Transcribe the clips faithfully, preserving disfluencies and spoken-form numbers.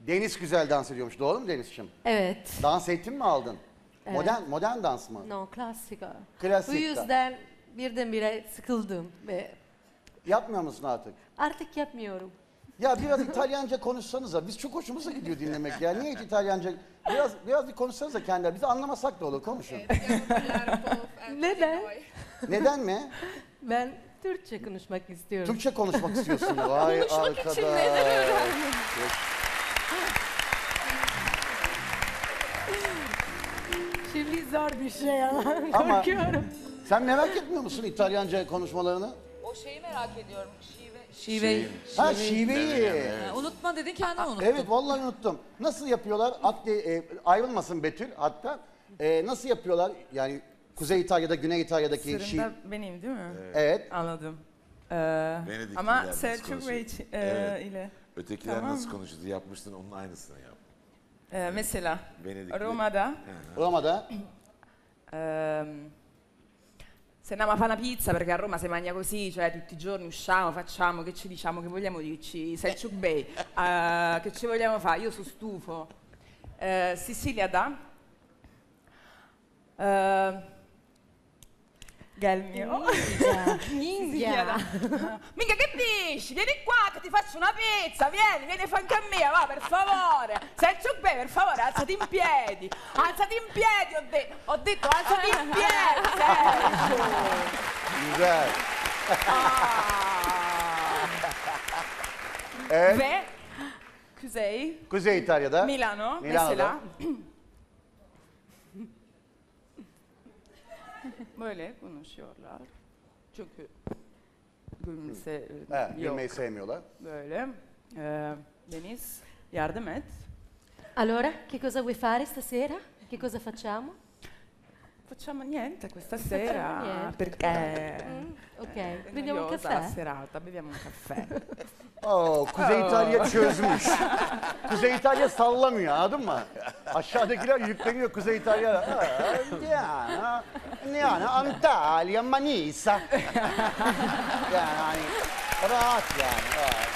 Deniz güzel dans ediyormuş. Doğru mu Deniz'ciğim? Evet. Dans eğitim mi aldın? Evet. Modern modern dans mı? No, klasika. Klasik. Bu yüzden birdenbire sıkıldım ve Yapmıyor musun artık? artık yapmıyorum. Ya biraz İtalyanca konuşsanıza. Biz çok hoşumuza gidiyor dinlemek ya. Niye hiç İtalyanca? Biraz biraz bir konuşsanıza kendileri. Biz anlamasak da olur. Konuşun. Neden? Neden mi? Ben Türkçe konuşmak istiyorum. Türkçe konuşmak istiyorsun. Vay Konuşmak arkadaş. için neden öğrendim? Şimdi zor bir şey ama Ama- korkuyorum. Sen merak etmiyor musun İtalyanca konuşmalarını? O şeyi merak ediyorum. Şive. Şiveyi. Ha şiveyi. Ha, unutma dedin kendin unuttun. Evet vallahi unuttum. Nasıl yapıyorlar? Akde, e, ayrılmasın Betül hatta. E, nasıl yapıyorlar? Yani Kuzey İtalya'da, Güney İtalya'daki şi... Sırında benim değil mi? Evet. Anladım. Ee, Venedikliler ama nasıl Selçuk konuşuyor? Bey için- e, Evet. ile. Ötekiler Tamam. nasıl konuşuyordu? Yapmıştın onun aynısını yap. Ee, mesela Venedikli. Roma'da Roma'da ehm, se andiamo a fare una pizza, perché a Roma si mangia così, cioè tutti i giorni usciamo, facciamo, che ci diciamo, che vogliamo dirci, Selçuk Bey, eh, che ci vogliamo fare? Io sono stufo. Eh, Sicilya'da eh, gelmiyor. Ninja. Mica che dici? Vieni qua che ti faccio una pizza, vieni, vieni a fianco a me, va per favore. Selçuk Bey, per favore, alzati in piedi. Alzati in piedi, ho detto, ho detto alzati in piedi, Selçuk. güzel. Ah. Evet. Ve Kuzey, Kuzey İtalya'da. Milano, Milano'da. mesela. Böyle konuşuyorlar. Çünkü gülümse Evet, yok. gülmeyi sevmiyorlar. Böyle. Ee, Deniz, yardım et. Allora, che cosa vuoi fare stasera? Che cosa facciamo? Facciamo niente questa sera Niente. perché Mm, ok, è prendiamo un noiosa la caffè? serata, beviamo un caffè. Oo, Kuzey İtalya çözmüş. Kuzey İtalya sallamıyor, anladın mı? Aşağıdakiler yükleniyor Kuzey İtalya. Andiana, Andiana, Antalya, Manisa. Yani rahat yani. Rahat.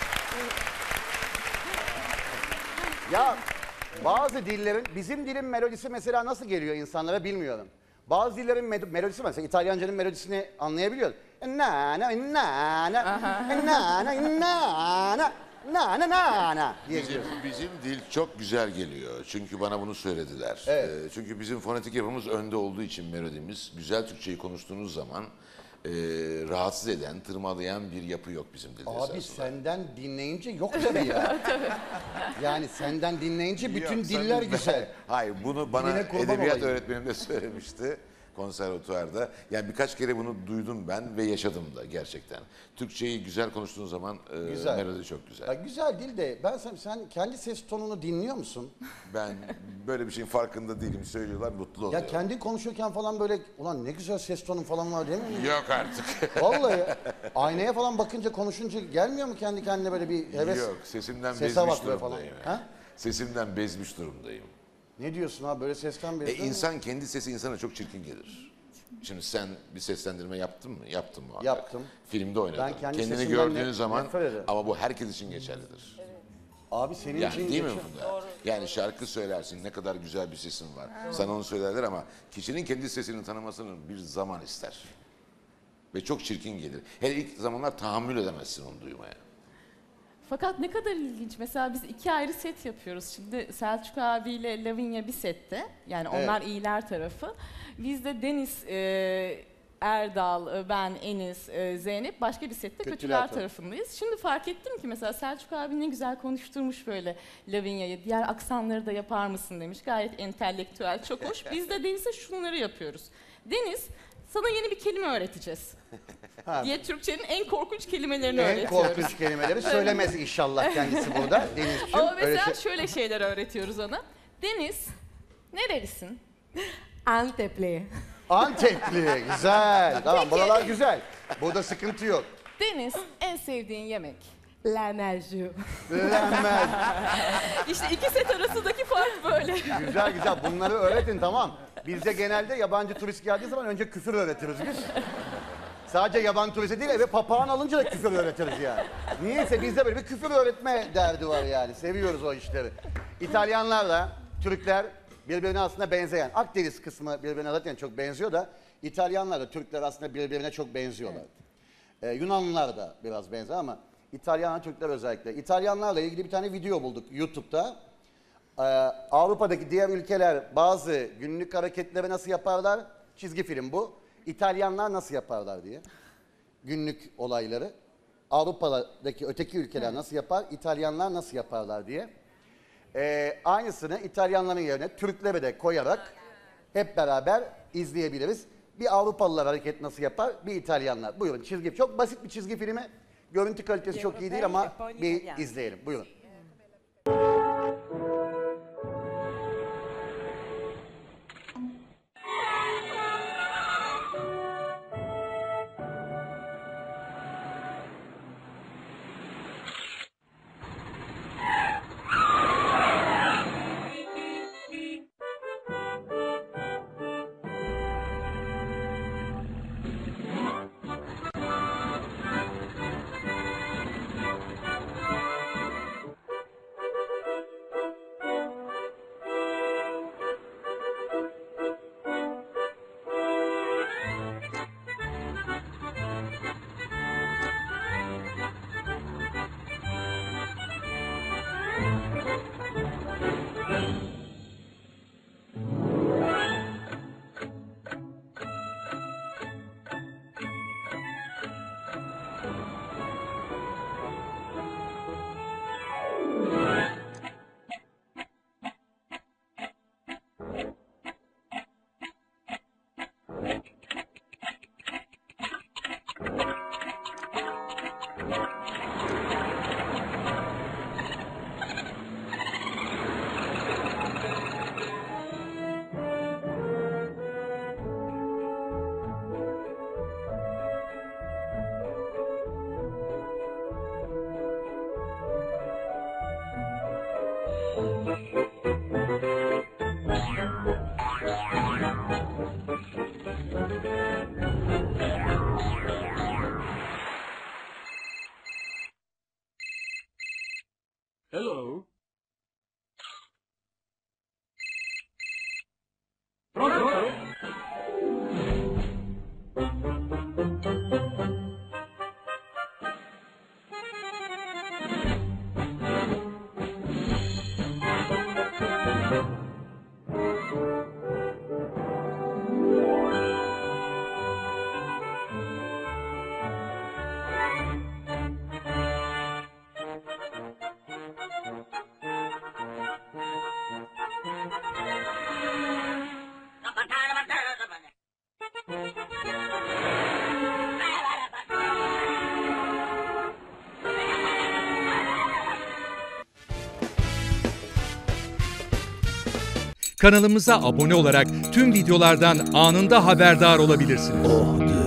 Ya bazı dillerin, bizim dilin melodisi mesela nasıl geliyor insanlara bilmiyorum. Bazı dillerin med- melodisi mesela İtalyancanın melodisini anlayabiliyoruz. Na na na na na na na na na na na na diye Bizim, gidiyor. bizim dil çok güzel geliyor. Çünkü bana bunu söylediler. Evet. Ee, çünkü bizim fonetik yapımız önde olduğu için melodimiz. Güzel Türkçeyi konuştuğunuz zaman e, rahatsız eden, tırmalayan bir yapı yok bizim dilde Abi esasında. senden dinleyince yok tabii ya. Yani senden dinleyince bütün Yok, sen diller de- güzel. Hayır, bunu bana Diline kurban edebiyat olayım. öğretmenim de söylemişti konservatuvarda. Yani birkaç kere bunu duydum ben ve yaşadım da gerçekten. Türkçeyi güzel konuştuğun zaman e, Güzel. melodi çok güzel. Ya güzel dil de ben sen, sen kendi ses tonunu dinliyor musun? Ben böyle bir şeyin farkında değilim, söylüyorlar, mutlu Ya oluyorum. kendin konuşurken falan böyle ulan ne güzel ses tonun falan var değil mi? Yok artık. Vallahi aynaya falan bakınca konuşunca gelmiyor mu kendi kendine böyle bir heves? Yok, sesimden Sese bezmiş bak be falan. durumdayım. yani. Ha? Sesimden bezmiş durumdayım. Ne diyorsun abi böyle sesten E beri? insan kendi sesi insana çok çirkin gelir. Şimdi sen bir seslendirme yaptın mı? Yaptım muhakkak. Yaptım. Filmde oynadın. Ben kendi Kendini sesimden gördüğün ne- zaman nefret ederim. ama bu herkes için geçerlidir. Abi senin Yani için değil mi geçen- Funda? Yani şarkı söylersin, ne kadar güzel bir sesin var. Sana onu söylerler ama kişinin kendi sesini tanımasının bir zaman ister. Ve çok çirkin gelir. Hele ilk zamanlar tahammül edemezsin onu duymaya. Fakat ne kadar ilginç. Mesela biz iki ayrı set yapıyoruz. Şimdi Selçuk abiyle Lavinia bir sette. Yani onlar iyiler tarafı. Biz de Deniz, e, Erdal, e, ben, Enis, e, Zeynep başka bir sette Kötüler kötüler, tarafı. tarafındayız. Şimdi fark ettim ki mesela Selçuk abi ne güzel konuşturmuş böyle Lavinia'yı. Diğer aksanları da yapar mısın demiş. Gayet entelektüel, çok hoş. Biz de Deniz'e şunları yapıyoruz. Deniz, sana yeni bir kelime öğreteceğiz. Ha. diye Türkçenin en korkunç kelimelerini En öğretiyoruz. korkunç kelimeleri söylemez inşallah kendisi burada Denizciğim. Ama Öyle mesela şey- şöyle şeyler öğretiyoruz ona. Deniz, nerelisin? Antepli. Antepli, güzel. Tamam, buralar güzel. Burada sıkıntı yok. Deniz, en sevdiğin yemek? Lahmacun. Öğrenmez. İşte iki set arasındaki fark böyle. Güzel güzel, bunları öğretin tamam. Bizde genelde yabancı turist geldiği zaman önce küfür öğretiriz biz. Sadece yabancı turiste değil, eve papağan alınca da küfür öğretiriz yani. Niyeyse bizde böyle bir küfür öğretme derdi var yani. Seviyoruz o işleri. İtalyanlarla Türkler birbirine aslında benzeyen. Akdeniz kısmı birbirine zaten çok benziyor da İtalyanlarla Türkler aslında birbirine çok benziyorlar. Ee, Yunanlılar da biraz benzer ama İtalyanlar, Türkler özellikle. İtalyanlarla ilgili bir tane video bulduk YouTube'da. Ee, Avrupa'daki diğer ülkeler bazı günlük hareketleri nasıl yaparlar? Çizgi film bu. İtalyanlar nasıl yaparlar diye. Günlük olayları. Avrupa'daki öteki ülkeler nasıl yapar? İtalyanlar nasıl yaparlar diye. Ee, aynısını İtalyanların yerine Türkleri de koyarak hep beraber izleyebiliriz. Bir Avrupalılar hareket nasıl yapar? Bir İtalyanlar. Buyurun çizgi. Çok basit bir çizgi filmi. Görüntü kalitesi çok iyi değil ama bir izleyelim. Buyurun. Hello. Pronto? Kanalımıza abone olarak tüm videolardan anında haberdar olabilirsiniz. Oh,